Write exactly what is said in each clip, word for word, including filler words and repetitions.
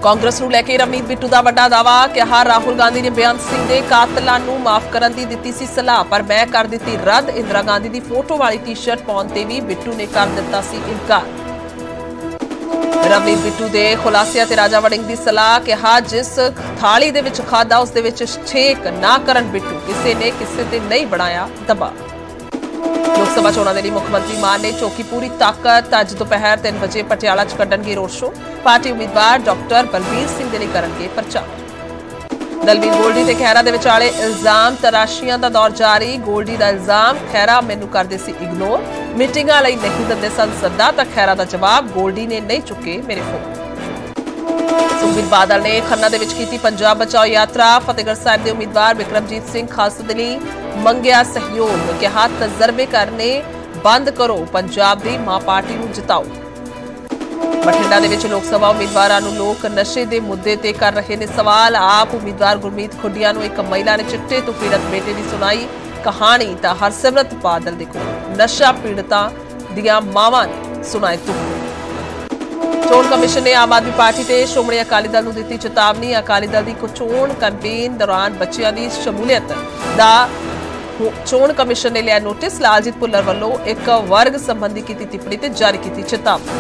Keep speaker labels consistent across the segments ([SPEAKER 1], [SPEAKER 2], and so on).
[SPEAKER 1] कांग्रेस नूं लैके रवनीत बिट्टू का वड्डा दावा, कहा राहुल गांधी ने बेअंत सिंह के कातलां नूं माफ करन दी दित्ती सी सलाह पर मैं कर दित्ती रद्द। इंदिरा गांधी की फोटो वाली टी शर्ट पाउण ते भी बिट्टू ने कर दित्ता सी इनकार। रवनीत बिट्टू के खुलासिया ते राजा वड़िंग की सलाह, कहा जिस थाली दे विच खादा उस दे विच छेक ना करन बिट्टू, किसी ने किसी ते नहीं बनाया दबाव। लोक सभा चोणां दे लई मुख मंत्री मान ने चौकी पूरी ताकत अज दोपहर तीन बजे पटियाला च कड्ढणगे रोड शो। पार्टी उम्मीदवार डॉक्टर बलबीर सिंह दे लई करनगे प्रचार। दलवीर गोल्डी ते खैरा दे विचाले इल्जाम तराशियां दा दौर जारी। गोल्डी दा इल्जाम, खैरा मैनू करदे सी इग्नोर, मीटिंगां लई नहीं दिंदे सन सद्दा, तां खैरा दा जवाब, गोल्डी ने नहीं चुके मेरे फोन। सुखबीर बादल ने खन्ना दे विच कीती पंजाब बचाओ यात्रा। फतेहगढ़ साहिब के उम्मीदवार बिक्रमजीत सिंह खालसा दे लई मंगिया सहयोग, कहा तजर्बे करने बंद करो, पंजाब दी मां पार्टी नूं जिताओ। बठिंडा दे विच लोक सभा उम्मीदवारां नूं लोक नशे दे मुद्दे ते कर रहे ने सवाल। आप उम्मीदवार गुरमीत खुडिया नूं एक महिला ने चिट्टे तो पीड़ित बेटे दी सुनाई कहानी, तां हरसिमरत बादल दे कोल नशा पीड़ितां दियां मावां ने सुनाए दुख। चोण कमिशन ने आम आदमी पार्टी ते श्रोमणी अकाली दल नूं दित्ती चेतावनी। अकाली दल दी चोण कैंपेन दौरान बच्चियां दी शमूलियत दा चोण कमिशन ने लिया नोटिस। लालजीत भुल्लर वालों एक वर्ग संबंधी की टिप्पणी ते जारी की चेतावनी।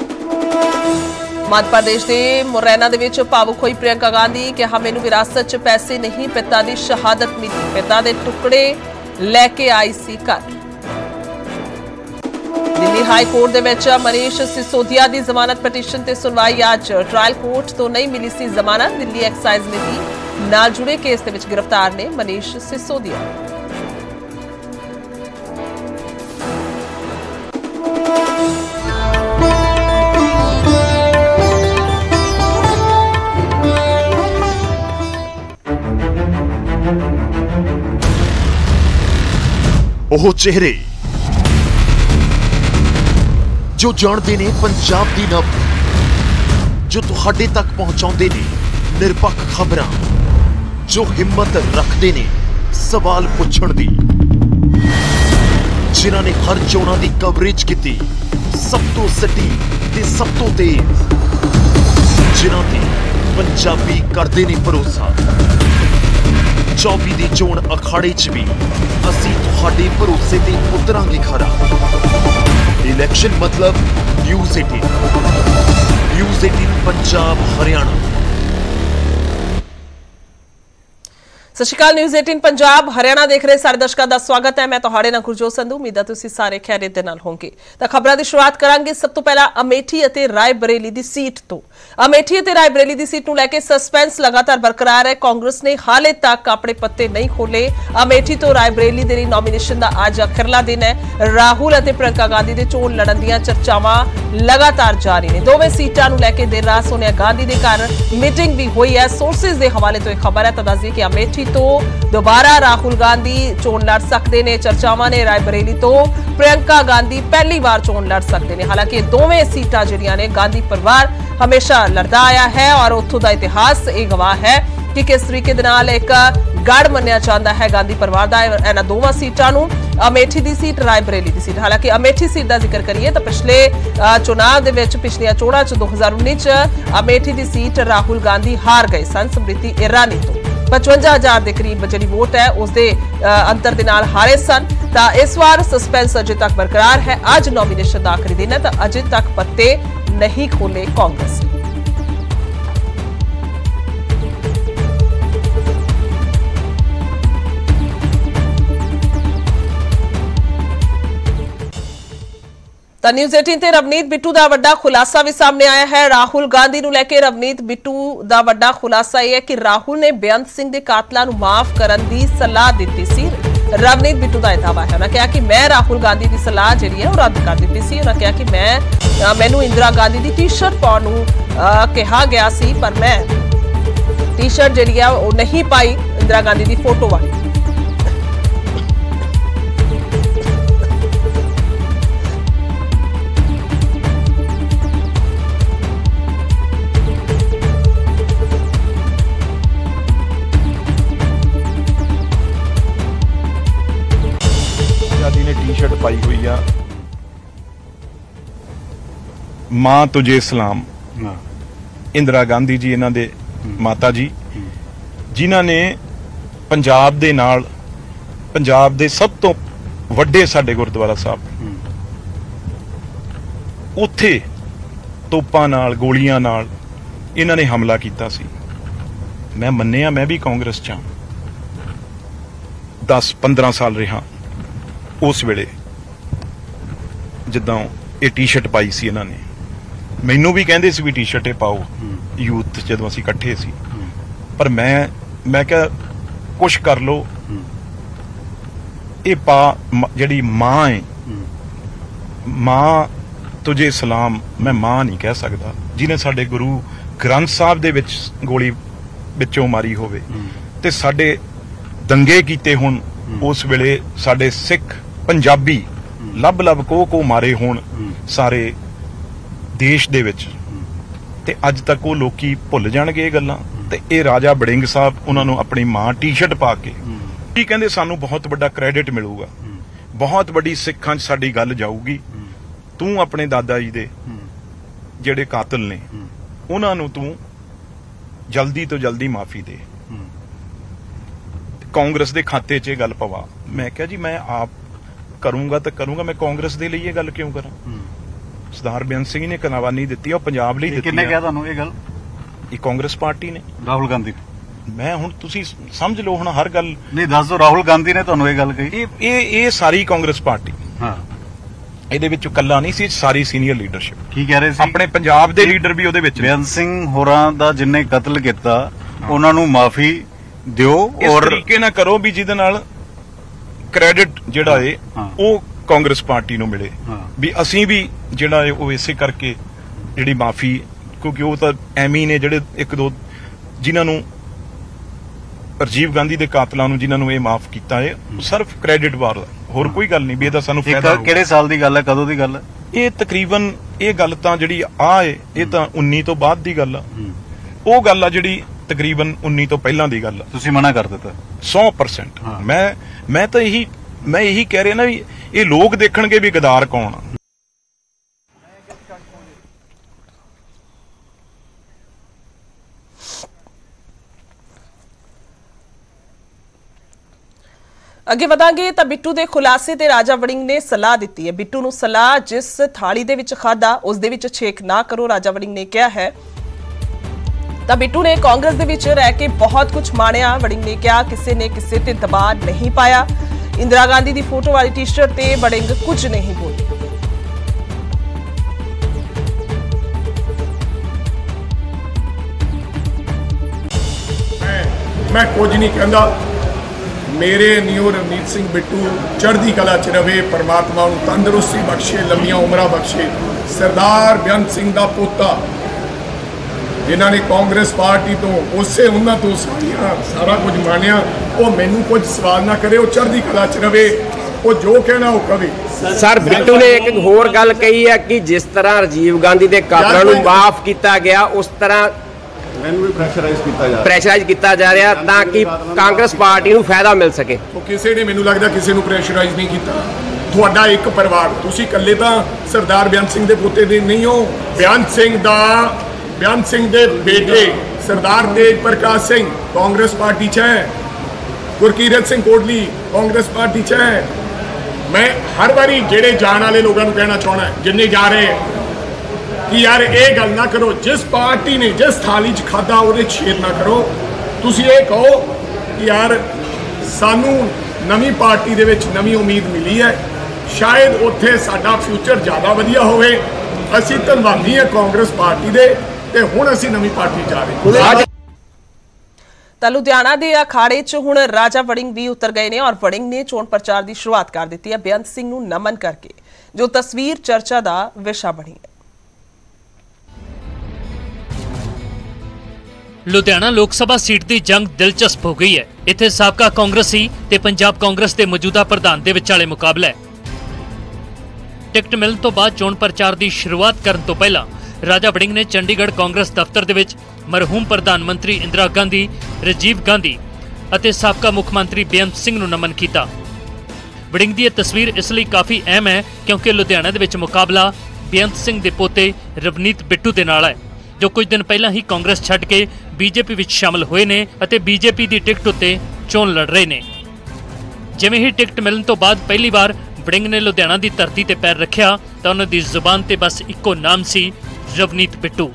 [SPEAKER 1] मध्य प्रदेश के मुरैना दे विच भावुक होई प्रियंका गांधी, कहा मैनू विरासत च पैसे नहीं, पिता की शहादत मिली, पिता के टुकड़े लैके आई सी घर। दिल्ली हाई कोर्ट दे विच मनीष सिसोदिया की जमानत पटीशन ते सुनवाई अज। ट्रायल कोर्ट तो नहीं मिली सी जमानत। दिल्ली एक्साइज नीति नाल जुड़े केस दे विच गिरफ्तार ने मनीष सिसोदिया।
[SPEAKER 2] ਉਹ ਚਿਹਰੇ जो जानते ने पंजाब दी नब, जो तुहाडे तक पहुंचाते ने निरपख खबरां, जो हिम्मत रखते ने सवाल पुछण दी, जिन्हां ने हर चोणां दी कवरेज की सब तो सटीक ते सब तो तेज, जिन्हां ते पंजाबी करदे ने भरोसा। चौबी दी चोण अखाड़े च भी असीं तुहाडे भरोसे ते उतरांगे खरा। इलेक्शन मतलब न्यूज़ अठारह, न्यूज़ अठारह पंजाब हरियाणा।
[SPEAKER 1] सत श्री अकाल, न्यूज़ अठारह पंजाब हरियाणा देख रहे सारे दर्शकों का स्वागत है। मैं तुहाडे नाल गुरजोत संधू, उम्मीद है तुसीं सारे खैरियत दे नाल होवोगे। तां खबरां दी शुरुआत करांगे सब तो पहला अमेठी अते राय बरेली दी सीट तो। अमेठी अते राय बरेली दी सीट नूं लैके सस्पेंस लगातार बरकरार है। कांग्रेस ने हाले तक अपने पत्ते नहीं खोले। अमेठी तो राय बरेली दे लई नॉमीनेशन दा अज आखिरला दिन है। राहुल अते प्रियंका गांधी दे चोण लड़न दीआं चर्चावां लगातार जारी ने। दोवें सीटां नूं लैके देर रात सोनिया गांधी दे घर मीटिंग भी हुई है। सोर्सेज के हवाले तो यह खबर है। तो दस कि अमेठी तो दोबारा राहुल गांधी चोण लड़ सकते ने चर्चावां ने। राय बरेली तो प्रियंका गांधी पहली बार चोण लड़ सकते हैं। हालांकि दोवें सीटां जिहड़ियां ने गांधी परिवार हमेशा लड़दा आया है और उत्थों दा इतिहास ये गवाह है कि किस तरीके दे नाल एक गढ़ मन्निया जांदा है गांधी परिवार दा इन्हां दोवां सीटां नूं। अमेठी दी सीट, राय बरेली दी सीट। हालांकि अमेठी सीट का जिक्र करिए तो पिछले चुनाव दे विच पिछलियां चोणां च दो हज़ार उन्नीस च अमेठी दी सीट राहुल गांधी हार गए सन स्मृति ईरानी तो। पचवंजा हजार के करीब जी वोट है उसके अंतर के नाल हारे सन। तो इस बार सस्पेंस अजे तक बरकरार है। अज नॉमीनेशन का आखिरी दिन है तो अजे तक पत्ते नहीं खोले कांग्रेस ने। न्यूज़ अठारह ते रवनीत बिट्टू का वड्डा खुलासा भी सामने आया है। राहुल गांधी नूं लैके रवनीत बिट्टू का वड्डा खुलासा यह है कि राहुल ने बेअंत सिंह के कातलां नूं माफ करन दी सलाह दी सी। रवनीत बिट्टू का यह दावा है। उन्होंने कहा कि मैं राहुल गांधी की सलाह जी है रद्द कर दी सी। उन्होंने कहा कि मैं मैनू इंदिरा गांधी की टी शर्ट पाउण नूं कहा गया सी पर मैं टी शर्ट जी है वो नहीं पाई इंदिरा गांधी की फोटो वाली।
[SPEAKER 3] ने टी शर्ट पाई हुई है, मां तुझे सलाम, इंदिरा गांधी जी इन्हां दे माता जी, जिन्हां ने पंजाब दे नाल पंजाब दे सब तो वड्डे साडे गुरुद्वारा साहब उत्थे तोपां नाल गोलियां नाल इन्हां ने हमला कीता सी। मैं मन्निया मैं भी कांग्रेस च दस पंद्रह साल रहा उस वेले जिद्दां ये टी शर्ट पाई सी इन्हां ने, मैनू भी कहंदे सी भी टी शर्ट पाओ यूथ जदों असीं इकट्ठे सी, पर मैं मैं क्या कुछ कर लो ये पा जिहड़ी मां है, मां तुझे सलाम, मैं मां नहीं कह सकदा जिन्हें साडे गुरु ग्रंथ साहब दे विच गोली विचों मारी होवे ते साडे दंगे कीते होण, उस वेले साडे सिख पंजाबी लभ लभ को को मारे होण सारे देश दे विच, ते अज तक वो लोकी भुल जाणगे ये गल्लां। ते ये राजा वड़िंग साहब उन्हां नूं अपनी मां टी शर्ट पा के की कहंदे सानू बहुत वड्डा क्रेडिट मिलूगा, बहुत वड्डी सिखां च साडी गल जाऊगी, तू अपने दादा जी दे जिहड़े कातिल ने उन्हां नूं तू जल्दी तो जल्दी माफी दे, कांग्रेस दे खाते च गल पवा। मैं क्या जी मैं आप करूंगा तो करूंगा, मैं कांग्रेस दे लिए गल क्यों करा? सरदार बेअंत सिंह ने कनावानी दी और पंजाब लई दित्ती।
[SPEAKER 4] किन्ने कहा तुहानूं ये गल?
[SPEAKER 3] ये कांग्रेस पार्टी ने,
[SPEAKER 4] राहुल गांधी।
[SPEAKER 3] मैं हुण तुसीं समझ लो हुण हर गल
[SPEAKER 4] नहीं दस दो, राहुल गांधी ने तुहानूं ये गल कही?
[SPEAKER 3] ये ये सारी कांग्रेस पार्टी,
[SPEAKER 4] हाँ
[SPEAKER 3] ਇਹਦੇ ਵਿੱਚ ਕੱਲਾ ਨਹੀਂ ਸੀ, ਸਾਰੀ ਸੀਨੀਅਰ ਲੀਡਰਸ਼ਿਪ।
[SPEAKER 4] ਕੀ ਕਹਿ ਰਹੇ ਸੀ?
[SPEAKER 3] ਆਪਣੇ ਪੰਜਾਬ ਦੇ ਲੀਡਰ ਵੀ ਉਹਦੇ ਵਿੱਚ।
[SPEAKER 4] ਬੇਅੰਤ ਸਿੰਘ ਹੋਰਾਂ ਦਾ ਜਿੰਨੇ ਕਤਲ ਕੀਤਾ ਉਹਨਾਂ ਨੂੰ ਮਾਫੀ ਦਿਓ
[SPEAKER 3] ਔਰ ਇਸ ਤਰੀਕੇ ਨਾਲ ਕਰੋ ਵੀ ਜਿਹਦੇ ਨਾਲ ਕ੍ਰੈਡਿਟ ਜਿਹੜਾ ਏ ਉਹ ਕਾਂਗਰਸ ਪਾਰਟੀ ਨੂੰ ਮਿਲੇ, ਵੀ ਅਸੀਂ ਵੀ ਜਿਹੜਾ ਏ ਉਹ ਇਸੇ ਕਰਕੇ ਜਿਹੜੀ ਮਾਫੀ, ਕਿਉਂਕਿ ਉਹ ਤਾਂ ਐਵੇਂ ਨੇ ਜਿਹੜੇ ਇੱਕ ਦੋ ਜਿਨ੍ਹਾਂ ਨੂੰ ਰਾਜੀਵ ਗਾਂਧੀ ਦੇ ਕਾਤਲਾਂ ਨੂੰ ਜਿਨ੍ਹਾਂ ਨੂੰ ਇਹ ਮਾਫ ਕੀਤਾ ਏ, ਸਿਰਫ ਕ੍ਰੈਡਿਟ ਵਾਰ, ਹੋਰ ਕੋਈ ਗੱਲ ਨਹੀਂ ਵੀ ਇਹਦਾ ਸਾਨੂੰ ਫਾਇਦਾ।
[SPEAKER 4] ਕਿਹੜੇ ਸਾਲ ਦੀ ਗੱਲ ਹੈ, ਕਦੋਂ ਦੀ ਗੱਲ ਹੈ
[SPEAKER 3] ਇਹ? ਤਕਰੀਬਨ ਇਹ ਗੱਲ ਤਾਂ ਜਿਹੜੀ ਆ ਏ ਇਹ ਤਾਂ ਉੱਨੀ ਤੋਂ ਬਾਅਦ ਦੀ ਗੱਲ ਆ, ਉਹ ਗੱਲ ਆ ਜਿਹੜੀ ਤਕਰੀਬਨ ਉੱਨੀ ਤੋਂ ਪਹਿਲਾਂ ਦੀ ਗੱਲ ਆ।
[SPEAKER 4] ਤੁਸੀਂ ਮਨਾ ਕਰ ਦਿੱਤਾ
[SPEAKER 3] ਸੌ ਪਰਸੈਂਟ। ਮੈਂ ਮੈਂ ਤਾਂ ਇਹੀ ਮੈਂ ਇਹੀ ਕਹਿ ਰਿਹਾ ਨਾ ਵੀ ਇਹ ਲੋਕ ਦੇਖਣਗੇ ਵੀ ਗਦਾਰ ਕੌਣ ਆ।
[SPEAKER 1] ਅੱਗੇ ਵਧਾਂਗੇ ਤਾਂ ਬਿੱਟੂ ਦੇ ਖੁਲਾਸੇ ਤੇ ਰਾਜਾ ਵੜਿੰਗ ਨੇ ਸਲਾਹ ਦਿੱਤੀ ਹੈ। ਬਿੱਟੂ ਨੂੰ ਸਲਾਹ ਜਿਸ ਥਾਲੀ ਦੇ ਵਿੱਚ ਖਾਦਾ ਉਸ ਦੇ ਵਿੱਚ ਛੇਕ ਨਾ ਕਰੋ, ਰਾਜਾ ਵੜਿੰਗ ਨੇ ਕਿਹਾ ਹੈ। ਤਾਂ ਬਿੱਟੂ ਨੇ ਕਾਂਗਰਸ ਦੇ ਵਿੱਚ ਰਹਿ ਕੇ ਬਹੁਤ ਕੁਝ ਮਾਣਿਆ। ਵੜਿੰਗ ਨੇ ਕਿਹਾ ਕਿਸੇ ਨੇ ਕਿਸੇ ਤੇ ਦਬਾਅ ਨਹੀਂ ਪਾਇਆ। ਇੰਦਰਾ ਗਾਂਧੀ ਦੀ ਫੋਟੋ ਵਾਲੀ ਟੀ-ਸ਼ਰਟ ਤੇ ਵੜਿੰਗ ਕੁਝ ਨਹੀਂ ਬੋਲੇ।
[SPEAKER 5] मैं कुछ नहीं कहता, मेरे न्यू रवनीत सिंह बिट्टू चढ़दी कला च रवे, परमात्मा नूं तंदुरुस्ती बख्शे, लंबियां उमरां बख्शे। सरदार बेअंत सिंह दा पोता जिन्हां ने कांग्रेस पार्टी तो उसे उन्हां तो सारियां सारा कुछ मानिया, वो मैनू कुछ सवाल ना करे, वो चढ़दी कला च रवे, वो जो कहना वो कवे।
[SPEAKER 6] सर बिट्टू ने एक होर गल कही है कि जिस तरह राजीव गांधी के कातलां नूं माफ किया गया उस तरह ਪ੍ਰੈਸ਼ਰਾਈਜ਼ ਕੀਤਾ ਜਾ ਰਿਹਾ ਤਾਂ ਕਿ ਕਾਂਗਰਸ ਪਾਰਟੀ ਨੂੰ ਫਾਇਦਾ ਮਿਲ ਸਕੇ।
[SPEAKER 5] ਉਹ ਕਿਸੇ ਨੇ ਮੈਨੂੰ ਲੱਗਦਾ ਕਿਸੇ ਨੂੰ ਪ੍ਰੈਸ਼ਰਾਈਜ਼ ਨਹੀਂ ਕੀਤਾ। ਤੁਹਾਡਾ ਇੱਕ ਪਰਿਵਾਰ, ਤੁਸੀਂ ਇਕੱਲੇ ਤਾਂ ਸਰਦਾਰ ਬੇਅੰਤ ਸਿੰਘ ਦੇ ਪੋਤੇ ਦੇ ਨਹੀਂ ਹੋ। ਬੇਅੰਤ ਸਿੰਘ ਦਾ ਬੇਅੰਤ ਸਿੰਘ ਦੇ ਬੇਟੇ ਸਰਦਾਰ ਤੇਜ ਪ੍ਰਕਾਸ਼ ਸਿੰਘ ਕਾਂਗਰਸ ਪਾਰਟੀ 'ਚ ਹੈ, ਗੁਰਕੀਰਤ ਸਿੰਘ ਕੋਟਲੀ ਕਾਂਗਰਸ ਪਾਰਟੀ 'ਚ ਹੈ। ਮੈਂ ਹਰ ਵਾਰੀ ਜਿਹੜੇ ਜਾਣ ਵਾਲੇ ਲੋਕਾਂ ਨੂੰ ਕਹਿਣਾ ਚਾਹੁੰਦਾ, ਜਿੰਨੇ ਜਾ ਰਹੇ कि यार ये गल ना करो, जिस पार्टी ने जिस थाली च खादा वो छेद ना करो। तुसी ये कहो कि यार सानू नवी पार्टी दे विच नवी उम्मीद मिली है, शायद उत्थे साडा फ्यूचर ज़्यादा वधिया होवे। असीं धन्नवादी हैं कांग्रेस पार्टी दे ते हुण असीं नवी पार्टी जा रहे हां।
[SPEAKER 1] ਤਾਂ ਲੁਧਿਆਣਾ ਦੇ ਅਖਾੜੇ 'ਚ ਹੁਣ ਰਾਜਾ ਵੜਿੰਗ ਵੀ ਉਤਰ ਗਏ ਨੇ ਔਰ ਵੜਿੰਗ ਨੇ ਚੋਣ ਪ੍ਰਚਾਰ ਦੀ ਸ਼ੁਰੂਆਤ ਕਰ ਦਿੱਤੀ ਹੈ ਬੇਅੰਤ ਸਿੰਘ ਨੂੰ ਨਮਨ ਕਰਕੇ, ਜੋ ਤਸਵੀਰ ਚਰਚਾ ਦਾ ਵਿਸ਼ਾ ਬਣੀ ਹੈ।
[SPEAKER 7] ਲੁਧਿਆਣਾ ਲੋਕ ਸਭਾ ਸੀਟ ਦੀ ਜੰਗ ਦਿਲਚਸਪ ਹੋ ਗਈ ਹੈ। ਇੱਥੇ ਸਾਬਕਾ ਕਾਂਗਰਸੀ ਤੇ ਪੰਜਾਬ ਕਾਂਗਰਸ ਦੇ ਮੌਜੂਦਾ ਪ੍ਰਧਾਨ ਦੇ ਵਿਚਾਲੇ ਮੁਕਾਬਲਾ ਹੈ। ਟਿਕਟ ਮਿਲਣ ਤੋਂ ਬਾਅਦ ਚੋਣ ਪ੍ਰਚਾਰ ਦੀ ਸ਼ੁਰੂਆਤ ਕਰਨ ਤੋਂ ਪਹਿਲਾਂ ਰਾਜਾ ਵੜਿੰਗ ਨੇ ਚੰਡੀਗੜ੍ਹ ਕਾਂਗਰਸ ਦਫ਼ਤਰ ਦੇ ਵਿੱਚ ਮਰਹੂਮ ਪ੍ਰਧਾਨ ਮੰਤਰੀ ਇੰਦਰਾ ਗਾਂਧੀ, ਰਾਜੀਵ ਗਾਂਧੀ ਅਤੇ ਸਾਬਕਾ ਮੁੱਖ ਮੰਤਰੀ ਬੇਅੰਤ ਸਿੰਘ ਨੂੰ ਨਮਨ ਕੀਤਾ। ਵੜਿੰਗ ਦੀ ਇਹ ਤਸਵੀਰ ਇਸ ਲਈ ਕਾਫੀ ਅਹਿਮ ਹੈ ਕਿਉਂਕਿ ਲੁਧਿਆਣਾ ਦੇ ਵਿੱਚ ਮੁਕਾਬਲਾ ਬੇਅੰਤ ਸਿੰਘ ਦੇ ਪੋਤੇ ਰਵਨੀਤ ਬਿੱਟੂ ਦੇ ਨਾਲ ਹੈ। ਜੋ ਕੁਝ ਦਿਨ ਪਹਿਲਾਂ ਹੀ ਕਾਂਗਰਸ ਛੱਡ ਕੇ ਬੀਜੇਪੀ ਵਿੱਚ ਸ਼ਾਮਲ ਹੋਏ ਨੇ ਅਤੇ ਬੀਜੇਪੀ ਦੀ ਟਿਕਟ ਉੱਤੇ ਚੋਣ ਲੜ ਰਹੇ ਨੇ। ਜਿਵੇਂ ਹੀ ਟਿਕਟ ਮਿਲਣ ਤੋਂ ਬਾਅਦ ਪਹਿਲੀ ਵਾਰ ਵੜਿੰਗ ਨੇ ਲੁਧਿਆਣਾ ਦੀ ਧਰਤੀ ਤੇ ਪੈਰ ਰੱਖਿਆ ਤਾਂ ਉਹਨਾਂ ਦੀ ਜ਼ੁਬਾਨ ਤੇ ਬਸ ਇੱਕੋ ਨਾਮ ਸੀ, ਰਵਨੀਤ ਬਿੱਟੂ।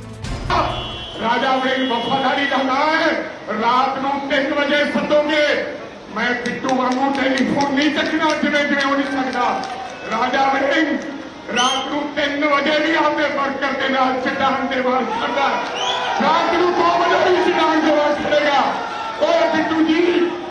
[SPEAKER 5] ਰਾਜਾ ਵੜਿੰਗ ਵਫਾਦਾਰੀ ਦਾ ਨਾਮ ਹੈ। ਰਾਤ ਨੂੰ ਤਿੰਨ ਵਜੇ ਸੱਦੋਗੇ, ਮੈਂ ਬਿੱਟੂ ਵਾਂਗੂ ਟੈਲੀਫੋਨ ਨਹੀਂ ਚੱਕਣਾ ਜਿਵੇਂ ਜਿਵੇਂ ਹੋ ਨਹੀਂ ਸਕਦਾ। ਰਾਜਾ ਵੜਿੰਗ ਰਾਤ ਨੂੰ ਤਿੰਨ ਵਜੇ ਵੀ ਆਪਣੇ ਵਰਕਰ ਦੇ ਨਾਲ ਚਟਾਨ ਦੇ ਵਾਰ ਖੜਦਾ, ਰਾਤ ਨੂੰ ਦੋ ਵਜੇ ਵੀ ਚਟਾਨ ਦੇ ਵਾਰ ਖੜੇਗਾ। ਉਹ ਬਿੱਟੂ ਜੀ,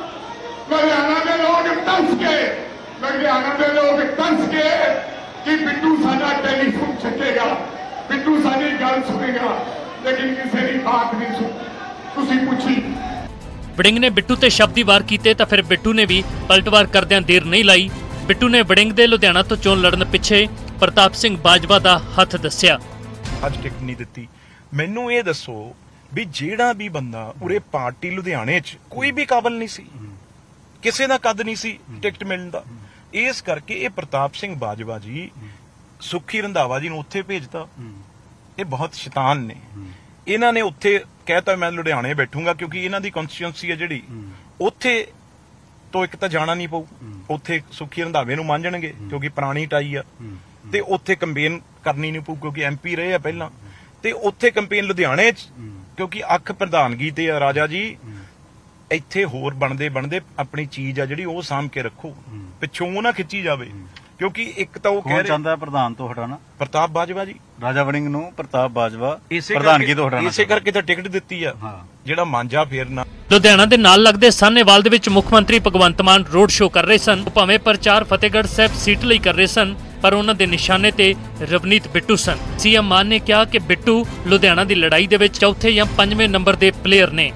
[SPEAKER 5] ਲੁਧਿਆਣਾ ਦੇ ਲੋਕ ਤਰਸ ਕੇ ਲੁਧਿਆਣਾ ਦੇ ਲੋਕ ਤਰਸ ਕੇ ਕਿ ਬਿੱਟੂ ਸਾਡਾ ਟੈਲੀਫੋਨ ਚੱਕੇਗਾ, ਬਿੱਟੂ ਸਾਡੀ ਗੱਲ ਸੁਣੇਗਾ, ਲੇਕਿਨ ਕਿਸੇ ਦੀ ਬਾਤ ਨਹੀਂ ਸੁਣੀ। ਤੁਸੀਂ ਪੁੱਛੀ
[SPEAKER 7] ਵੜਿੰਗ ਨੇ ਬਿੱਟੂ ਤੇ ਸ਼ਬਦੀ ਵਾਰ ਕੀਤੇ ਤਾਂ ਫਿਰ ਬਿੱਟੂ ਨੇ ਵੀ ਪਲਟਵਾਰ ਕਰਦਿਆਂ ਦੇਰ ਨਹੀਂ ਲਾਈ। ਬਿੱਟੂ ਨੇ ਵੜਿੰਗ ਦੇ ਲੁਧਿਆਣਾ ਤੋਂ ਚੋਣ ਲੜਨ ਪਿੱਛੇ ਪ੍ਰਤਾਪ ਸਿੰਘ ਬਾਜਵਾ ਦਾ ਹੱਥ ਦੱਸਿਆ।
[SPEAKER 3] ਅੱਜ ਟਿਕਟ ਨਹੀਂ ਦਿੱਤੀ, ਮੈਨੂੰ ਇਹ ਦੱਸੋ ਵੀ ਜਿਹੜਾ ਵੀ ਬੰਦਾ ਉਰੇ ਪਾਰਟੀ ਲੁਧਿਆਣੇ 'ਚ ਕੋਈ ਵੀ ਕਾਬਲ ਨਹੀਂ ਸੀ, ਕਿਸੇ ਦਾ ਕੱਦ ਨਹੀਂ ਸੀ ਟਿਕਟ ਮਿਲਣ ਦਾ, ਇਸ ਕਰਕੇ ਇਹ ਪ੍ਰਤਾਪ ਸਿੰਘ ਬਾਜਵਾ ਜੀ ਸੁੱਖੀ ਰੰਧਾਵਾ ਜੀ ਨੂੰ ਉੱਥੇ ਭੇਜਤਾ। ਇਹ ਬਹੁਤ ਸ਼ੈਤਾਨ ਨੇ। ਇਹਨਾਂ ਨੇ ਉੱਥੇ ਕਹਿਤਾ ਮੈਂ ਲੁਧਿਆਣੇ ਬੈਠੂੰਗਾ ਕਿਉਂਕਿ ਇਹਨਾਂ ਦੀ ਕਨਸਟੀਟਿਊਂਸੀ ਹੈ ਜਿਹੜੀ, ਉੱਥੇ ਤੋਂ ਇੱਕ ਤਾਂ ਜਾਣਾ ਨਹੀਂ ਪਊ, ਉੱਥੇ ਸੁੱਖੀ ਰੰਧਾਵੇ ਨੂੰ ਮੰਨਣਗੇ ਕਿਉਂਕਿ ਪੁਰਾਣੀ ਟਾਈ ਆ, ਤੇ ਉੱਥੇ ਕੰਪੇਨ ਕਰਨੀ ਨਹੀਂ ਪਊ ਕਿਉਂਕਿ ਐਮਪੀ ਰਹੇ ਆ ਪਹਿਲਾਂ, ਤੇ ਉੱਥੇ ਕੰਪੇਨ ਲੁਧਿਆਣੇ 'ਚ ਕਿਉਂਕਿ ਅੱਖ ਪ੍ਰਧਾਨਗੀ ਤੇ ਆ। ਰਾਜਾ ਜੀ ਇੱਥੇ ਹੋਰ ਬਣਦੇ ਬਣਦੇ ਆਪਣੀ ਚੀਜ਼ ਆ ਜਿਹੜੀ ਉਹ ਸਾਂਭ ਕੇ ਰੱਖੋ, ਪਿੱਛੋਂ ਨਾ ਖਿੱਚੀ ਜਾਵੇ, ਕਿਉਂਕਿ ਇੱਕ ਤਾਂ ਉਹ ਕਹਿ ਰਿਹਾ
[SPEAKER 4] ਚਾਹੁੰਦਾ ਪ੍ਰਧਾਨ ਤੋਂ ਹਟਾਣਾ
[SPEAKER 3] ਪ੍ਰਤਾਪ ਬਾਜਵਾ ਜੀ,
[SPEAKER 4] ਰਾਜਾ ਵੜਿੰਗ ਨੂੰ ਪ੍ਰਤਾਪ ਬਾਜਵਾ ਪ੍ਰਧਾਨਗੀ ਤੋਂ ਹਟਾਣਾ,
[SPEAKER 3] ਇਸੇ ਕਰਕੇ ਤਾਂ ਟਿਕਟ ਦਿੱਤੀ ਆ ਜਿਹੜਾ ਮਾਂਜਾ ਫੇਰਨਾ।
[SPEAKER 7] ਲੁਧਿਆਣਾ ਦੇ ਨਾਲ ਲੱਗਦੇ ਸਾਹਨੇਵਾਲ ਦੇ ਵਿੱਚ ਮੁੱਖ ਮੰਤਰੀ ਭਗਵੰਤ ਮਾਨ ਰੋਡ ਸ਼ੋਅ ਕਰ ਰਹੇ ਸਨ। ਭਾਵੇਂ ਪ੍ਰਚਾਰ ਫਤਿਹਗੜ੍ਹ ਸਾਹਿਬ ਸੀਟ ਲਈ ਕਰ ਰਹੇ ਸਨ, ਪਰ ਉਹਨਾਂ ਦੇ ਨਿਸ਼ਾਨੇ ਤੇ ਰਵਨੀਤ ਬਿੱਟੂ ਸਨ। ਸੀਐਮ ਮਾਨ ਨੇ ਕਿਹਾ ਕਿ ਬਿੱਟੂ ਲੁਧਿਆਣਾ ਦੀ ਲੜਾਈ ਦੇ ਵਿੱਚ ਚੌਥੇ ਜਾਂ ਪੰਜਵੇਂ ਨੰਬਰ ਦੇ ਪਲੇਅਰ ਨੇ।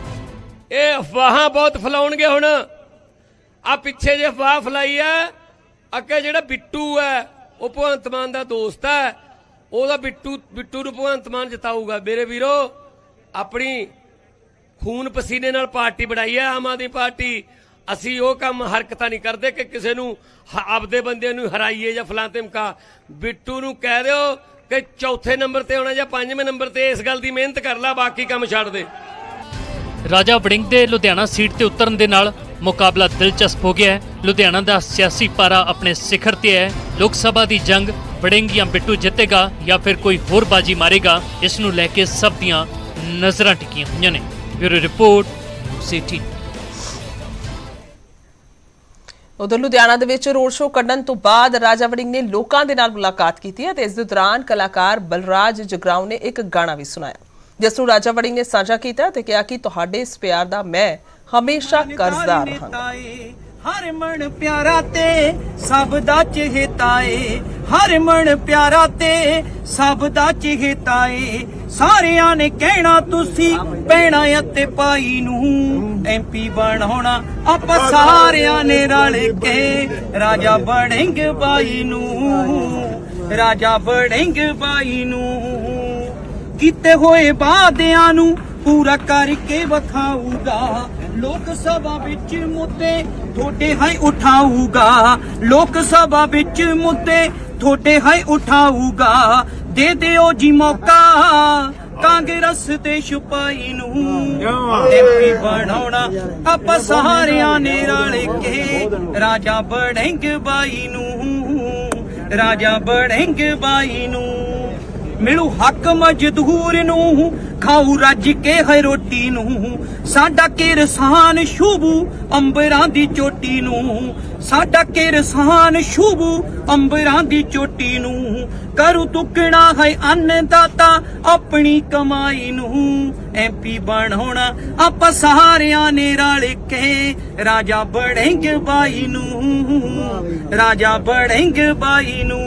[SPEAKER 6] ਇਹ ਅਫਵਾਹਾਂ ਬਹੁਤ ਫੈਲਾਉਣਗੇ। ਹੁਣ ਆ ਪਿੱਛੇ ਜੇ ਅਫਵਾਹ ਫੈਲਾਈ ਹੈ, ਅੱਗੇ ਜਿਹੜਾ ਬਿੱਟੂ ਹੈ ਉਹ ਭਗਵੰਤ ਮਾਨ ਦਾ ਦੋਸਤ ਹੈ, ਉਹਦਾ ਬਿੱਟੂ ਬਿੱਟੂ ਨੂੰ ਭਗਵੰਤ ਮਾਨ ਜਿਤਾਊਗਾ। ਮੇਰੇ ਵੀਰੋ, ਆਪਣੀ ਖੂਨ ਪਸੀਨੇ ਨਾਲ ਪਾਰਟੀ ਬਣਾਈ ਹੈ ਆਮ ਆਦਮੀ ਪਾਰਟੀ। ਅਸੀਂ ਉਹ ਕੰਮ ਹਰਕਤਾਂ ਨਹੀਂ ਕਰਦੇ ਕਿ ਕਿਸੇ ਨੂੰ ਆਪਦੇ ਬੰਦੇ ਨੂੰ ਹਰਾਈਏ ਜਾਂ ਫਲਾਂ ਧਮਕਾ। ਬਿੱਟੂ ਨੂੰ ਕਹਿ ਦਿਓ ਕਿ ਚੌਥੇ ਨੰਬਰ ਤੇ ਆਉਣਾ ਜਾਂ ਪੰਜਵੇਂ ਨੰਬਰ ਤੇ, ਇਸ ਗੱਲ ਦੀ ਮਿਹਨਤ ਕਰ ਲੈ, ਬਾਕੀ ਕੰਮ ਛੱਡ ਦੇ।
[SPEAKER 7] ਰਾਜਾ ਵੜਿੰਗ ਦੇ ਲੁਧਿਆਣਾ ਸੀਟ ਤੇ ਉਤਰਨ ਦੇ ਨਾਲ ਮੁਕਾਬਲਾ ਦਿਲਚਸਪ ਹੋ ਗਿਆ ਹੈ। ਲੁਧਿਆਣਾ ਦਾ ਸਿਆਸੀ ਪਾਰਾ ਆਪਣੇ ਸਿਖਰ ਤੇ ਹੈ। ਲੋਕ ਸਭਾ ਦੀ ਜੰਗ ਵੜਿੰਗ ਜਾਂ ਬਿੱਟੂ ਜਿੱਤੇਗਾ ਜਾਂ ਫਿਰ ਕੋਈ ਹੋਰ ਬਾਜੀ ਮਾਰੇਗਾ, ਇਸ ਨੂੰ ਲੈ ਕੇ ਸਭ ਦੀਆਂ ਨਜ਼ਰਾਂ ਟਿਕੀਆਂ ਹੋਈਆਂ ਨੇ। Bureau report, city.
[SPEAKER 1] ਉਧਰ ਲੁਧਿਆਣਾ ਦੇ ਵਿੱਚ ਰੋਡ ਸ਼ੋਅ ਕੱਢਣ ਤੋਂ ਬਾਅਦ ਰਾਜਾ ਵੜਿੰਗ ਨੇ ਲੋਕਾਂ ਦੇ ਨਾਲ ਮੁਲਾਕਾਤ ਕੀਤੀ ਹੈ ਤੇ ਇਸ ਦੇ ਦੌਰਾਨ ਕਲਾਕਾਰ ਬਲਰਾਜ ਜਗਰਾਉਂ ਨੇ ਇੱਕ ਗਾਣਾ ਵੀ ਸੁਣਾਇਆ, ਜਿਸ ਨੂੰ ਰਾਜਾ ਵੜਿੰਗ ਨੇ ਸਾਂਝਾ ਕੀਤਾ ਤੇ ਕਿਹਾ ਕਿ ਤੁਹਾਡੇ ਇਸ ਪਿਆਰ ਦਾ ਮੈਂ ਹਮੇਸ਼ਾ ਕਰਜ਼ਦਾਰ ਰਹਾਂਗਾ।
[SPEAKER 8] ਹਰ ਮਨ ਪਿਆਰਾ ਤੇ ਸਭ ਦਾ ਚਹੇਤਾ ਏ, ਹਰ ਮਨ ਪਿਆਰਾ ਤੇ ਸਭ ਦਾ ਚਹੇਤਾ ਏ। ਸਾਰਿਆਂ ਨੇ ਕਹਿਣਾ ਤੁਸੀਂ ਭੈਣਾਂ ਅਤੇ ਭਾਈ ਨੂੰ ਐਮਪੀ ਬਣਾਉਣਾ, ਆਪਾਂ ਸਾਰਿਆਂ ਨੇ ਰਲ ਕੇ ਰਾਜਾ ਵੜਿੰਗ ਬਾਈ ਨੂੰ, ਰਾਜਾ ਵੜਿੰਗ ਬਾਈ ਨੂੰ ਕੀਤੇ ਹੋਏ ਵਾਅਦਿਆਂ ਨੂੰ ਪੂਰਾ ਕਰਕੇ ਵਿਖਾਊਗਾ। ਲੋਕ ਸਭਾ ਵਿੱਚ ਮੁੱਦੇ ਤੁਹਾਡੇ ਹਾਈ ਉਠਾਊਗਾ, ਲੋਕ ਸਭਾ ਵਿੱਚ ਮੁੱਦੇ ਤੁਹਾਡੇ ਹਾਈ ਉਠਾਊਗਾ। ਦੇ ਦਿਓ ਜੀ ਮੌਕਾ ਕਾਂਗਰਸ ਦੇ ਸਿਪਾਹੀ ਨੂੰ ਐਮਪੀ ਬਣਾਉਣਾ, ਆਪਾਂ ਸਾਰਿਆਂ ਨੇ ਰਲ ਕੇ ਰਾਜਾ ਵੜਿੰਗ ਬਾਈ ਨੂੰ, ਰਾਜਾ ਵੜਿੰਗ ਬਾਈ ਨੂੰ ਮਿਲੂ ਹੱਕ ਮਜ਼ਦੂਰ ਨੂੰ, ਖਾਊ ਰੱਜ ਕੇ ਹੈ ਰੋਟੀ ਨੂੰ। ਸਾਡਾ ਕਿਰਸਾਨ ਸ਼ੂਬੂ ਅੰਬਰਾਂ ਦੀ ਚੋਟੀ ਨੂੰ, ਸਾਡਾ ਕਿਰਸਾਨ ਸ਼ੂਬੂ ਅੰਬਰਾਂ ਦੀ ਚੋਟੀ ਨੂੰ। ਕਰੂ ਤੁਕਣਾ ਹੈ ਅੰਨਦਾਤਾ ਆਪਣੀ ਕਮਾਈ ਨੂੰ, ਐਮਪੀ ਬਣਾਉਣਾ ਆਪਾਂ ਸਾਰਿਆਂ ਨੇ ਰਲ ਕੇ ਰਾਜਾ ਵੜਿੰਗ ਬਾਈ ਨੂੰ, ਰਾਜਾ ਵੜਿੰਗ ਬਾਈ ਨੂੰ।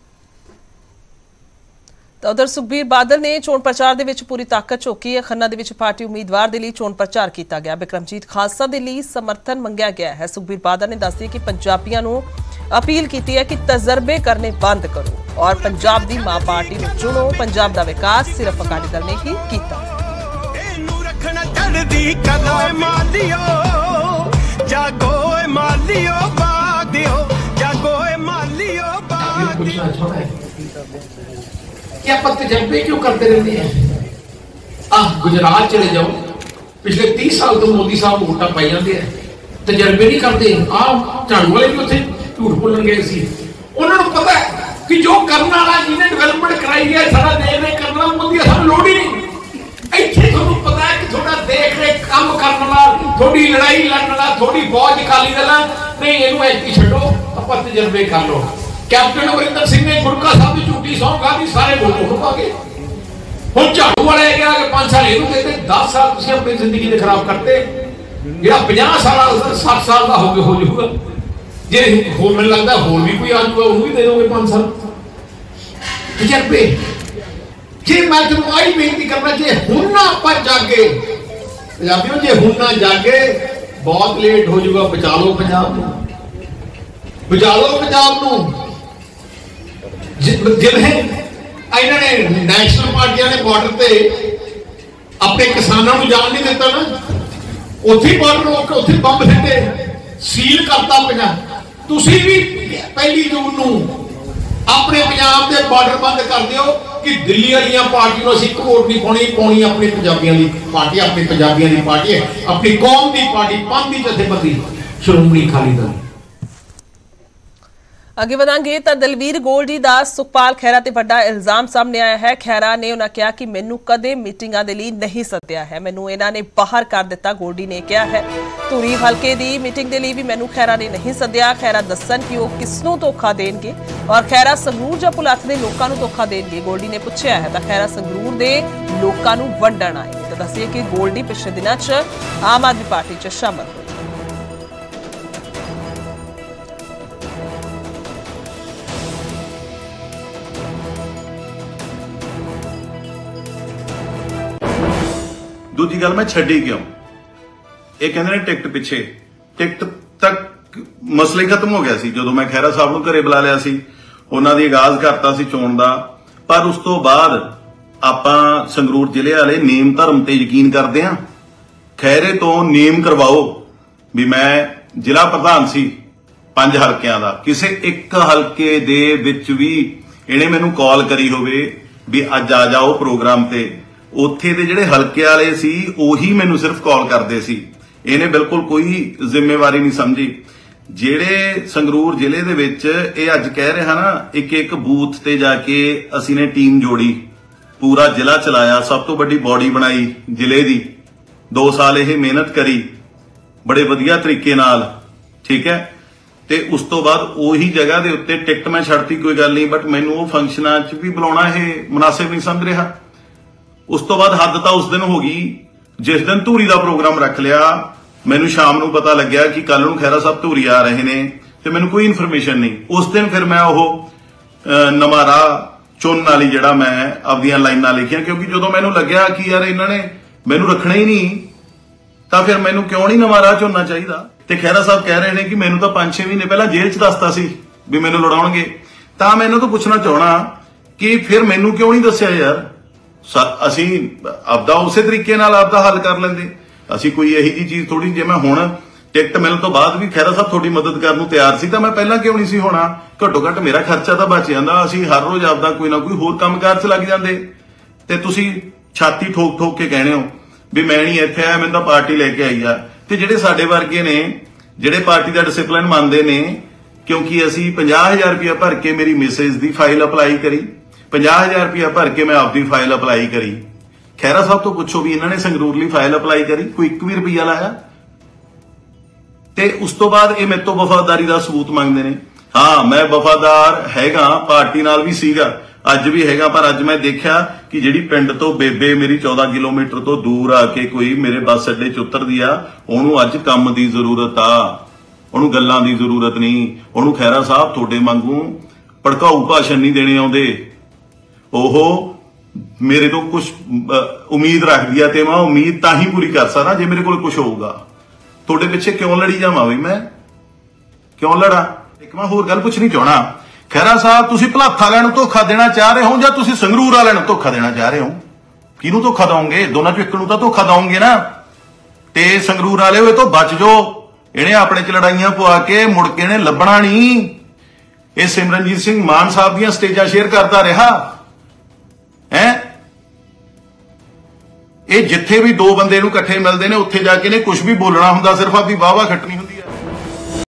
[SPEAKER 8] ਤਾਂ ਉਧਰ ਸੁਖਬੀਰ ਬਾਦਲ ਨੇ ਚੋਣ ਪ੍ਰਚਾਰ ਦੇ ਵਿੱਚ ਪੂਰੀ ਤਾਕਤ ਝੋਕੀ ਹੈ। ਖੰਨਾ ਦੇ ਵਿੱਚ ਪਾਰਟੀ ਉਮੀਦਵਾਰ ਦੇ ਲਈ ਚੋਣ ਪ੍ਰਚਾਰ ਕੀਤਾ ਗਿਆ। ਬਿਕਰਮਜੀਤ ਖਾਲਸਾ ਦੇ ਲਈ ਸਮਰਥਨ ਮੰਗਿਆ ਗਿਆ ਹੈ। ਸੁਖਬੀਰ ਬਾਦਲ ਨੇ ਦੱਸਿਆ ਕਿ ਪੰਜਾਬੀਆਂ ਨੂੰ ਅਪੀਲ ਕੀਤੀ ਹੈ ਕਿ ਤਜਰਬੇ ਕਰਨੇ ਬੰਦ ਕਰੋ ਔਰ ਪੰਜਾਬ ਦੀ ਮਾਂ ਪਾਰਟੀ ਨੂੰ ਚੁਣੋ। ਪੰਜਾਬ ਦਾ ਵਿਕਾਸ ਸਿਰਫ ਅਕਾਲੀ ਦਲ ਨੇ ਹੀ ਕੀਤਾ। ਇਹਨੂੰ ਰੱਖਣਾ ਚੜ੍ਹਦੀ ਕਲਾ ਮਾਲੀਓ, ਜਾਗੋ ਮਾਲੀਓ ਬਾਗਿਓ, ਜਾਗੋ ਮਾਲੀਓ ਬਾਗਿਓ।
[SPEAKER 9] कि आप तजर्बे क्यों करते रहते हैं? आप गुजरात चले जाओ, पिछले तीस साल तो मोदी साहब वोटा पाई जाते हैं, तजर्बे नहीं करते। आप झाड़ू वाले भी उत्थे झूठ बोलन गए सी, उन्होंने पता है कि जो करने वाला जिन्हें डेवलपमेंट कराई है सारा देख रेख करने वाला मोदी साहब लोड़ ही नहीं। इत्थे तुहानू पता है कि थोड़ा देख रेख काम करने वाला, थोड़ी लड़ाई लड़ने वाला, थोड़ी फौज अकाली दल नहीं, इनू ऐसी छड्डो, आपां तजर्बे कर लो। कैप्टन अमरिंदर सिंह ने गुरका साहब की झूठी सौं खाधी, सारे वोट पा गए। हुण झाड़ू वाले गया कि पांच साल इनू देते, दस साल तुसीं अपनी जिंदगी दे खराब करते। जिहड़ा पचास साल सठ साल का हो गया हो जाऊगा, जे होर मैनूं लगदा होर भी कोई आ जाऊगा, उन्होंने भी दे दोगे पांच साल तजर्बे। जे मैं तुहानूं आई बेनती करना, जे हुण ना आपां जागे पंजाबियों, जे हुण ना जागे बहुत लेट हो जाऊगा। बचा लो पंजाब नूं, बचा लो पंजाब नूं। जिन्हें इन्हां ने नैशनल पार्टियां ने बॉर्डर ते अपने किसानों को जान नहीं दिता ना, उत्थे बॉर्डर रोक के उत्थे बंब सिੱਟੇ, सील करता पंजाब। तुसीं भी पहली जून नूं अपने पंजाब के बॉर्डर बंद कर दिओ कि दिल्ली वाली पार्टी को असीं वोट नहीं पाउणी, पाउणी अपनी पंजाबियों की पार्टी, अपनी पंजाबियों की पार्टी है, अपनी कौम की पार्टी, पंथ की जथेबंदी श्रोमणी अकाली दल।
[SPEAKER 1] ਅੱਗੇ ਵਧਾਂਗੇ ਤਾਂ ਦਲਵੀਰ ਗੋਲਡੀ ਦਾ ਸੁਖਪਾਲ ਖਹਿਰਾ ਤੇ ਵੱਡਾ ਇਲਜ਼ਾਮ ਸਾਹਮਣੇ ਆਇਆ ਹੈ। ਖਹਿਰਾ ਨੇ ਉਹਨਾਂ ਕਿਹਾ ਕਿ ਮੈਨੂੰ ਕਦੇ ਮੀਟਿੰਗਾਂ ਦੇ ਲਈ ਨਹੀਂ ਸੱਦਿਆ ਹੈ, ਮੈਨੂੰ ਇਹਨਾਂ ਨੇ ਬਾਹਰ ਕਰ ਦਿੱਤਾ। ਗੋਲਡੀ ਨੇ ਕਿਹਾ ਹੈ ਧੂਰੀ ਹਲਕੇ ਦੀ ਮੀਟਿੰਗ ਦੇ ਲਈ ਵੀ ਮੈਨੂੰ ਖਹਿਰਾ ਨੇ ਨਹੀਂ ਸੱਦਿਆ। ਖਹਿਰਾ ਦੱਸਣ ਕਿ ਉਹ ਕਿਸ ਨੂੰ ਧੋਖਾ ਦੇਣਗੇ ਔਰ ਖਹਿਰਾ ਸੰਗਰੂਰ ਜਾਂ ਪੁਲਾਥ ਦੇ ਲੋਕਾਂ ਨੂੰ ਧੋਖਾ ਦੇਣਗੇ। ਗੋਲਡੀ ਨੇ ਪੁੱਛਿਆ ਹੈ ਤਾਂ ਖਹਿਰਾ ਸੰਗਰੂਰ ਦੇ ਲੋਕਾਂ ਨੂੰ ਵੰਡਣ ਆਏ। ਤਾਂ ਦੱਸੀਏ ਕਿ ਗੋਲਡੀ ਪਿਛਲੇ ਦਿਨਾਂ 'ਚ ਆਮ ਆਦਮੀ ਪਾਰਟੀ 'ਚ ਸ਼ਾਮਲ ਹੋਏ।
[SPEAKER 3] दूजी गल मैं छड्डी क्यों, ये कहते ने टिकट पिछे, टिकट तक मसला ही खत्म हो गया सी। जो मैं खैरा साहब को घरे बुला लिया सी, उन्हां दी आगाज करता सी चोण दा, पर उस तो बाद आपां संगरूर जिले वाले नेम धर्म ते यकीन करते हैं। खैरे तो नेम करवाओ भी मैं जिला प्रधान सी पंज हलकियां दा, किसे एक हलके दे विच भी इहने मैनूं कॉल करी होवे भी अज आ जाओ प्रोग्राम ते, ਉੱਥੇ ਦੇ ਜਿਹੜੇ ਹਲਕੇ ਵਾਲੇ ਸੀ ਉਹੀ ਮੈਨੂੰ ਸਿਰਫ ਕਾਲ ਕਰਦੇ ਸੀ। ਇਹਨੇ ਬਿਲਕੁਲ ਕੋਈ ਜ਼ਿੰਮੇਵਾਰੀ ਨਹੀਂ ਸਮਝੀ। ਜਿਹੜੇ ਸੰਗਰੂਰ ਜ਼ਿਲ੍ਹੇ ਦੇ ਵਿੱਚ ਇਹ ਅੱਜ ਕਹਿ ਰਿਹਾ ਨਾ, ਇੱਕ ਇੱਕ ਬੂਥ ਤੇ ਜਾ ਕੇ ਅਸੀਂ ਨੇ ਟੀਮ ਜੋੜੀ, ਪੂਰਾ ਜ਼ਿਲ੍ਹਾ ਚਲਾਇਆ, ਸਭ ਤੋਂ ਵੱਡੀ ਬਾਡੀ ਬਣਾਈ ਜ਼ਿਲ੍ਹੇ ਦੀ, ਦੋ ਸਾਲ ਇਹ ਮਿਹਨਤ ਕਰੀ ਬੜੇ ਵਧੀਆ ਤਰੀਕੇ ਨਾਲ, ਠੀਕ ਹੈ। ਤੇ ਉਸ ਤੋਂ ਬਾਅਦ ਉਹੀ ਜਗ੍ਹਾ ਦੇ ਉੱਤੇ ਟਿਕਟ ਮੈਂ ਛੱਡਤੀ, ਕੋਈ ਗੱਲ ਨਹੀਂ, ਬਟ ਮੈਨੂੰ ਉਹ ਫੰਕਸ਼ਨਾਂ 'ਚ ਵੀ ਬੁਲਾਉਣਾ ਇਹ ਮੁਨਾਸਿਬ ਨਹੀਂ ਸਮਝ ਰਿਹਾ। ਉਸ ਤੋਂ ਬਾਅਦ ਹੱਦ ਤਾਂ ਉਸ ਦਿਨ ਹੋ ਗਈ ਜਿਸ ਦਿਨ ਧੂਰੀ ਦਾ ਪ੍ਰੋਗਰਾਮ ਰੱਖ ਲਿਆ। ਮੈਨੂੰ ਸ਼ਾਮ ਨੂੰ ਪਤਾ ਲੱਗਿਆ ਕਿ ਕੱਲ ਨੂੰ ਖਹਿਰਾ ਸਾਹਿਬ ਧੂਰੀ ਆ ਰਹੇ ਨੇ ਤੇ ਮੈਨੂੰ ਕੋਈ ਇਨਫੋਰਮੇਸ਼ਨ ਨਹੀਂ। ਉਸ ਦਿਨ ਫਿਰ ਮੈਂ ਉਹ ਨਵਾਂ ਰਾਹ ਚੁਣਨ ਵਾਲੀ ਜਿਹੜਾ ਮੈਂ ਆਪਦੀਆਂ ਲਾਈਨਾਂ ਲਿਖੀਆਂ, ਕਿਉਂਕਿ ਜਦੋਂ ਮੈਨੂੰ ਲੱਗਿਆ ਕਿ ਯਾਰ ਇਹਨਾਂ ਨੇ ਮੈਨੂੰ ਰੱਖਣਾ ਹੀ ਨਹੀਂ ਤਾਂ ਫਿਰ ਮੈਨੂੰ ਕਿਉਂ ਨਹੀਂ ਨਵਾਂ ਰਾਹ ਚੁਣਨਾ ਚਾਹੀਦਾ। ਤੇ ਖਹਿਰਾ ਸਾਹਿਬ ਕਹਿ ਰਹੇ ਨੇ ਕਿ ਮੈਨੂੰ ਤਾਂ ਪੰਜ ਛੇ ਮਹੀਨੇ ਪਹਿਲਾਂ ਜੇਲ੍ਹ 'ਚ ਦੱਸਤਾ ਸੀ ਵੀ ਮੈਨੂੰ ਲੜਾਉਣਗੇ। ਤਾਂ ਮੈਂ ਇਹਨਾਂ ਤੋਂ ਪੁੱਛਣਾ ਚਾਹਣਾ ਕਿ ਫਿਰ ਮੈਨੂੰ ਕਿਉਂ ਨਹੀਂ ਦੱਸਿਆ ਯਾਰ, ਅਸੀਂ ਆਪਦਾ ਉਸੇ ਤਰੀਕੇ ਨਾਲ ਆਪਦਾ ਹੱਲ ਕਰ ਲੈਂਦੇ। ਅਸੀਂ ਕੋਈ ਇਹੀ ਜੀ ਚੀਜ਼ ਥੋੜੀ, ਜੇ ਮੈਂ ਹੁਣ ਟਿਕਟ ਮਿਲਣ ਤੋਂ ਬਾਅਦ ਵੀ ਖਹਿਰਾ ਸਾਹਿਬ ਤੁਹਾਡੀ ਮਦਦ ਕਰਨ ਨੂੰ ਤਿਆਰ ਸੀ ਤਾਂ ਮੈਂ ਪਹਿਲਾਂ ਕਿਉਂ ਨਹੀਂ ਸੀ ਹੋਣਾ? ਘੱਟੋ ਘੱਟ ਮੇਰਾ ਖਰਚਾ ਤਾਂ ਬਚ ਜਾਂਦਾ, ਅਸੀਂ ਹਰ ਰੋਜ਼ ਆਪਦਾ ਕੋਈ ਨਾ ਕੋਈ ਹੋਰ ਕੰਮਕਾਰ 'ਚ ਲੱਗ ਜਾਂਦੇ। ਤੇ ਤੁਸੀਂ ਛਾਤੀ ਠੋਕ ਠੋਕ ਕੇ ਕਹਿਣੇ ਹੋ ਵੀ ਮੈਂ ਨਹੀਂ ਇੱਥੇ ਆਇਆ, ਮੈਨੂੰ ਤਾਂ ਪਾਰਟੀ ਲੈ ਕੇ ਆਈ ਆ। ਤੇ ਜਿਹੜੇ ਸਾਡੇ ਵਰਗੇ ਨੇ, ਜਿਹੜੇ ਪਾਰਟੀ ਦਾ ਡਿਸਪਲਿਨ ਮੰਨਦੇ ਨੇ, ਕਿਉਂਕਿ ਅਸੀਂ ਪੰਜਾਹ ਹਜ਼ਾਰ ਰੁਪਇਆ ਭਰ ਕੇ ਮੇਰੀ ਮਿਸੇਜ ਦੀ ਫਾਈਲ ਅਪਲਾਈ ਕਰੀ, ਪੰਜਾਹ ਹਜ਼ਾਰ ਰੁਪਇਆ ਭਰ ਕੇ ਮੈਂ ਆਪਦੀ ਫਾਈਲ ਅਪਲਾਈ ਕਰੀ। ਖਹਿਰਾ ਸਾਹਿਬ ਤੋਂ ਪੁੱਛੋ ਵੀ ਇਹਨਾਂ ਨੇ ਸੰਗਰੂਰ ਲਈ ਫਾਈਲ ਅਪਲਾਈ ਕਰੀ, ਕੋਈ ਇੱਕ ਵੀ ਰੁਪਈਆ ਲਾਇਆ? ਤੇ ਉਸ ਤੋਂ ਬਾਅਦ ਇਹ ਮੇਰੇ ਤੋਂ ਵਫਾਦਾਰੀ ਦਾ ਸਬੂਤ ਮੰਗਦੇ ਨੇ। ਹਾਂ, ਮੈਂ ਵਫਾਦਾਰ ਹੈਗਾ, ਪਾਰਟੀ ਨਾਲ ਵੀ ਸੀਗਾ, ਅੱਜ ਵੀ ਹੈਗਾ, ਪਰ ਅੱਜ ਮੈਂ ਦੇਖਿਆ ਕਿ ਜਿਹੜੀ ਪਿੰਡ ਤੋਂ ਬੇਬੇ ਮੇਰੀ ਚੌਦਾਂ ਕਿਲੋਮੀਟਰ ਤੋਂ ਦੂਰ ਆ ਕੇ ਕੋਈ ਮੇਰੇ ਬੱਸ ਅੱਡੇ 'ਚ ਉਤਰਦੀ ਆ, ਉਹਨੂੰ ਅੱਜ ਕੰਮ ਦੀ ਜ਼ਰੂਰਤ ਆ, ਉਹਨੂੰ ਗੱਲਾਂ ਦੀ ਜ਼ਰੂਰਤ ਨਹੀਂ। ਉਹਨੂੰ ਖਹਿਰਾ ਸਾਹਿਬ ਤੁਹਾਡੇ ਵਾਂਗੂ ਭੜਕਾਊ ਭਾਸ਼ਣ ਨਹੀਂ ਦੇਣੇ ਆਉਂਦੇ। ਉਹ ਮੇਰੇ ਤੋਂ ਕੁਝ ਉਮੀਦ ਰੱਖਦੀ ਆ ਤੇ ਮੈਂ ਉਮੀਦ ਤਾਂ ਹੀ ਪੂਰੀ ਕਰ ਸਕਦਾ ਜੇ ਮੇਰੇ ਕੋਲ ਕੁਝ ਹੋਊਗਾ। ਤੁਹਾਡੇ ਪਿੱਛੇ ਕਿਉਂ ਲੜੀ ਜਾਵਾਂ ਬਈ, ਮੈਂ ਕਿਉਂ ਲੜਾ? ਇੱਕ ਮੈਂ ਹੋਰ ਗੱਲ ਪੁੱਛਣੀ ਚਾਹਣਾ, ਖਹਿਰਾ ਸਾਹਿਬ ਤੁਸੀਂ ਭਲਾਥ ਵਾਲਿਆਂ ਨੂੰ ਧੋਖਾ ਦੇਣਾ ਚਾਹ ਰਹੇ ਹੋ ਜਾਂ ਤੁਸੀਂ ਸੰਗਰੂਰ ਵਾਲਿਆਂ ਨੂੰ ਧੋਖਾ ਦੇਣਾ ਚਾਹ ਰਹੇ ਹੋ? ਕਿਹਨੂੰ ਧੋਖਾ ਦਓਗੇ? ਦੋਨਾਂ ਚੋਂ ਇੱਕ ਨੂੰ ਤਾਂ ਧੋਖਾ ਦਓਗੇ ਨਾ। ਤੇ ਸੰਗਰੂਰ ਵਾਲੇ ਹੋਏ ਤੋਂ ਬਚ ਜਾਓ, ਇਹਨੇ ਆਪਣੇ ਚ ਲੜਾਈਆਂ ਪਵਾ ਕੇ ਮੁੜ ਕੇ ਇਹਨੇ ਲੱਭਣਾ ਨਹੀਂ। ਇਹ ਸਿਮਰਨਜੀਤ ਸਿੰਘ ਮਾਨ ਸਾਹਿਬ ਦੀਆਂ ਸਟੇਜਾਂ ਸ਼ੇਅਰ ਕਰਦਾ ਰਿਹਾ,
[SPEAKER 10] ਇਹ ਜਿੱਥੇ ਵੀ ਦੋ ਬੰਦੇ ਨੂੰ ਇਕੱਠੇ ਮਿਲਦੇ ਨੇ ਉੱਥੇ ਜਾ ਕੇ ਨੇ ਕੁਝ ਵੀ ਬੋਲਣਾ ਹੁੰਦਾ, ਸਿਰਫ ਆਪਦੀ ਵਾਹ ਵਾਹ ਖੱਟਣੀ ਹੁੰਦੀ।